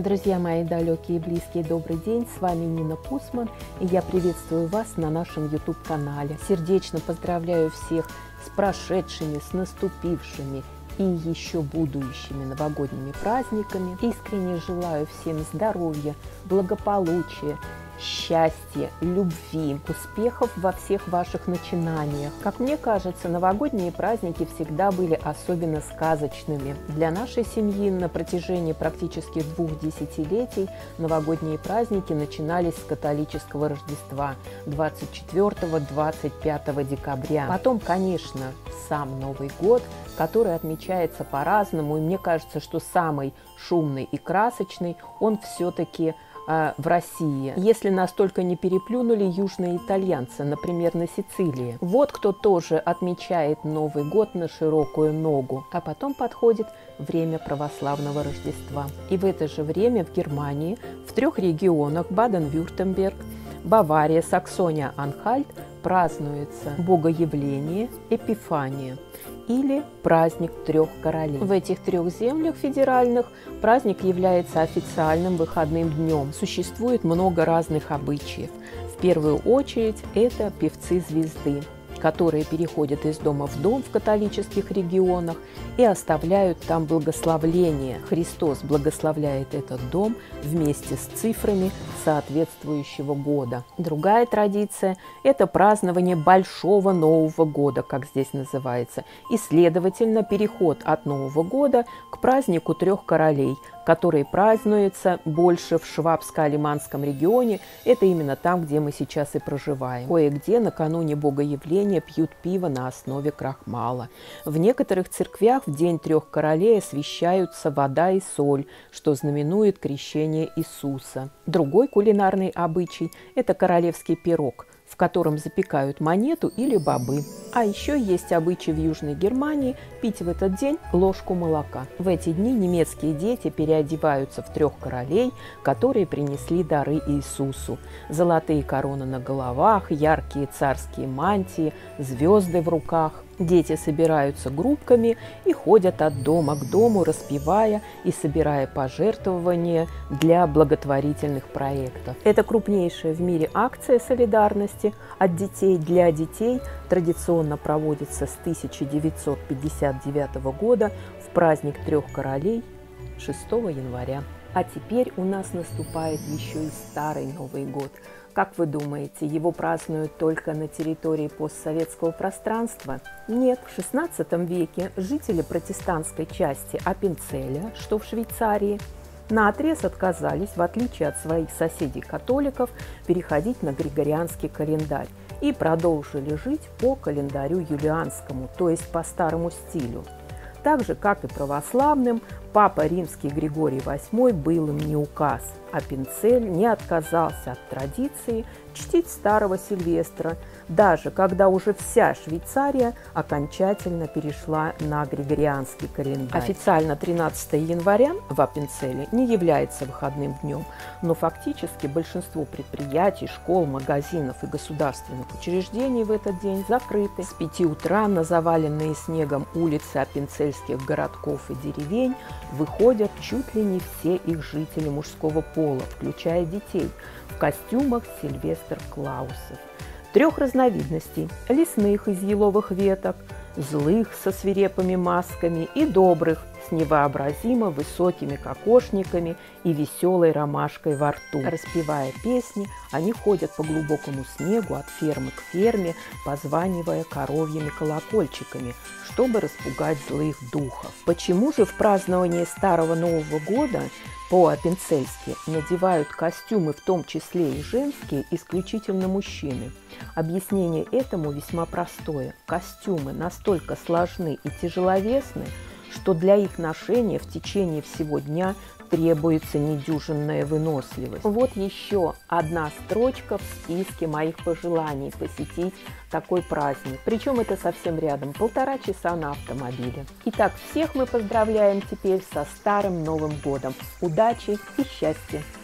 Друзья мои далекие и близкие, добрый день! С вами Нина Кусман, и я приветствую вас на нашем YouTube-канале. Сердечно поздравляю всех с прошедшими, с наступившими и еще будущими новогодними праздниками. Искренне желаю всем здоровья, благополучия, счастья, любви, успехов во всех ваших начинаниях. Как мне кажется, новогодние праздники всегда были особенно сказочными. Для нашей семьи на протяжении практически 2 десятилетий новогодние праздники начинались с католического Рождества 24-25 декабря. Потом, конечно, сам Новый год, который отмечается по-разному, и мне кажется, что самый шумный и красочный он все-таки в России, если нас только не переплюнули южные итальянцы, например, на Сицилии. Вот кто тоже отмечает Новый год на широкую ногу. А потом подходит время православного Рождества. И в это же время в Германии, в 3 регионах Баден-Вюртемберг, Бавария, Саксония-Анхальт празднуется Богоявление, Эпифания или праздник 3 королей. В этих 3 землях федеральных праздник является официальным выходным днем. Существует много разных обычаев. В первую очередь это певцы звезды, которые переходят из дома в дом в католических регионах и оставляют там благословление. Христос благословляет этот дом вместе с цифрами соответствующего года. Другая традиция – это празднование Большого Нового года, как здесь называется, и, следовательно, переход от Нового года к празднику 3 королей, который празднуется больше в Швабско-Алиманском регионе. Это именно там, где мы сейчас и проживаем. Кое-где накануне Богоявления пьют пиво на основе крахмала. В некоторых церквях в день 3 королей освящаются вода и соль, что знаменует крещение Иисуса. Другой кулинарный обычай – это королевский пирог, в котором запекают монету или бобы. А еще есть обычай в Южной Германии пить в этот день ложку молока. В эти дни немецкие дети переодеваются в 3 королей, которые принесли дары Иисусу. Золотые короны на головах, яркие царские мантии, звезды в руках. Дети собираются группками и ходят от дома к дому, распевая и собирая пожертвования для благотворительных проектов. Это крупнейшая в мире акция солидарности от детей для детей. Традиционно проводится с 1959 года в праздник 3 королей 6 января. А теперь у нас наступает еще и Старый Новый год. Как вы думаете, его празднуют только на территории постсоветского пространства? Нет, в XVI веке жители протестантской части Аппенцеля, что в Швейцарии, наотрез отказались, в отличие от своих соседей-католиков, переходить на григорианский календарь и продолжили жить по календарю юлианскому, то есть по старому стилю. Так же, как и православным, папа римский Григорий VIII был им не указ. Аппенцель не отказался от традиции чтить старого Сильвестра, даже когда уже вся Швейцария окончательно перешла на григорианский календарь. Официально 13 января в Аппенцеле не является выходным днем, но фактически большинство предприятий, школ, магазинов и государственных учреждений в этот день закрыты. С 5 утра на заваленные снегом улицы аппенцельских городков и деревень выходят чуть ли не все их жители мужского пола, включая детей, в костюмах Сильвестр Клаусов. 3 разновидностей – лесных из еловых веток, злых со свирепыми масками и добрых с невообразимо высокими кокошниками и веселой ромашкой во рту. Распевая песни, они ходят по глубокому снегу от фермы к ферме, позванивая коровьими колокольчиками, чтобы распугать злых духов. Почему же в праздновании Старого Нового года по-аппенцельски надевают костюмы, в том числе и женские, исключительно мужчины? Объяснение этому весьма простое. Костюмы настолько сложны и тяжеловесны, что для их ношения в течение всего дня требуется недюжинная выносливость. Вот еще одна строчка в списке моих пожеланий посетить такой праздник. Причем это совсем рядом, 1,5 часа на автомобиле. Итак, всех мы поздравляем теперь со Старым Новым годом. Удачи и счастья!